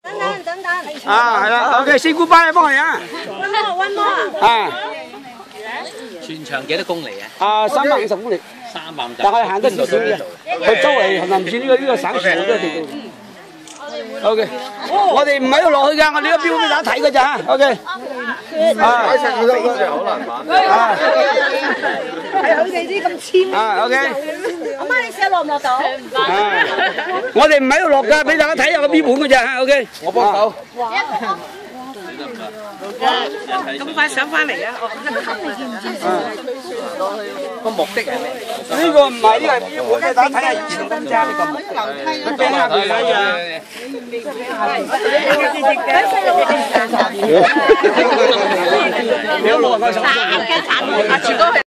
等等。 啊，係啦 ，OK， say goodbye 幫我哋啊。 温摩啊。 全長幾多公里啊？ 啊，350公里。 350。 但係行得少少嘅，佢周圍臨住呢個省船好多地方。OK， 我哋唔喺度落去㗎，我哋個標俾大家睇㗎咋嚇。OK。啊，好難玩。啊， 係佢哋啲咁簽。 啊 ，OK。 阿媽，你試下落唔落到？ 啊，我哋唔喺度落㗎，俾大家睇下個標本㗎咋嚇。OK。我幫手。 咁快上翻嚟啊！ 個目的係咩？ 呢個唔係，呢個係標本，俾大家睇下以前真揸呢個目的。佢俾下佢睇啊！你都冇人開手。